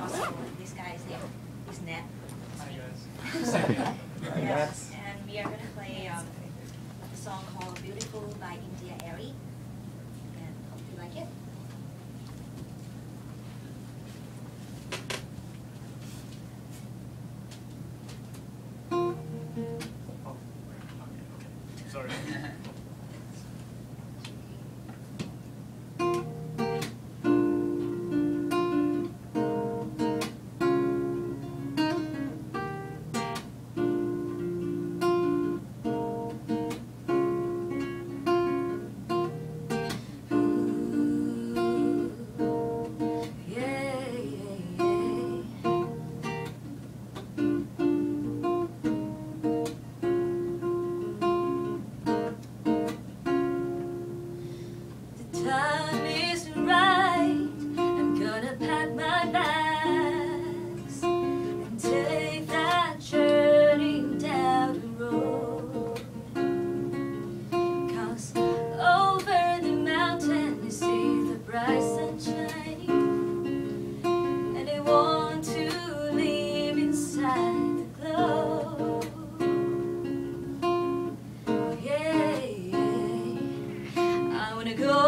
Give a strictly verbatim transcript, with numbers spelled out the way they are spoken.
also this guy's name is Ned. Hi guys. Yeah, and we are gonna play um, a song called "Beautiful" by India Arie, and hope you like it. Oh, okay, okay. Sorry. Time is right. I'm gonna pack my bags and take that journey down the road. 'Cause over the mountain you see the bright sunshine, and I want to live inside the glow. Yeah, yeah. I wanna go